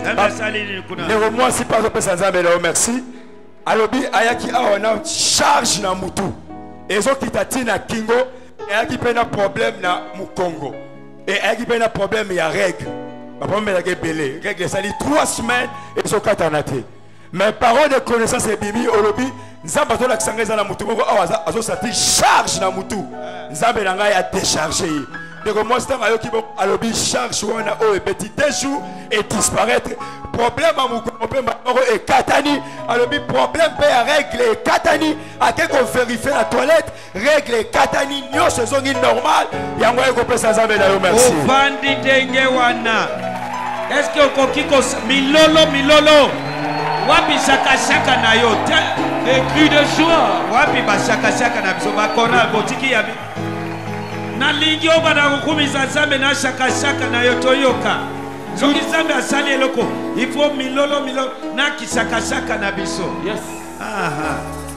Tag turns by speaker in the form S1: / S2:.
S1: Moi, si par exemple, merci. Alobi, ayaki a charge na mutu. Et zo kitati na kingo, ayaki pe na problème na mukongo. Et ayaki pe na problème ya règle. Papa me la belé. Règle ça dit 3 semaines et zo katanate. Mais parole de connaissance et bibi olobi, nzamba to la kisangeza na mutu. Azo sati charge na mutu. Nzambe na ngai a décharger. Donc moi c'est un qui alobi charge ou na o et petit déjou et disparaître. Problème à mon problème et katani alobi problème pe règle et katani à quel qu'on vérifie la toilette règle et katani nyo saison normal yango ko pesa nzambe na yo merci.
S2: Ofandi denge wana. Est-ce que kokiko milolo wapi shaka na yo et cri de joie wapi ba shaka na biso ba kona botiki ya na lingi obana kukumisa nzambe na shaka na yo toyoka. Zoki nzambe asali eloko il faut milolo na kisaka na biso.
S3: Yes.
S2: Aha.